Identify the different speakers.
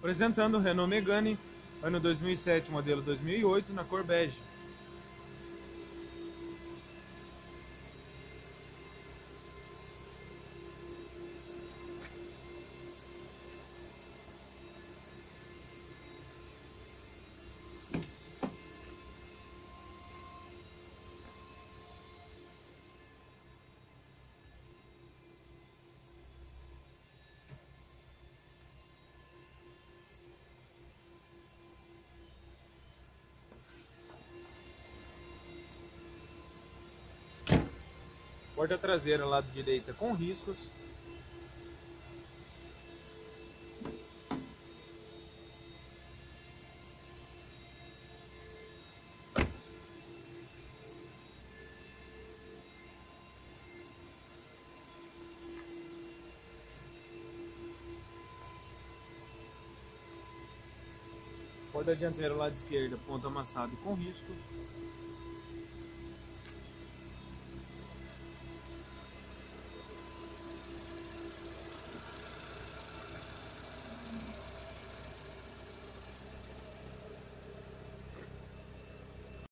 Speaker 1: Apresentando o Renault Megane, ano 2007, modelo 2008, na cor bege. Porta traseira lado direita com riscos. Porta dianteira lado esquerda, ponto amassado com risco.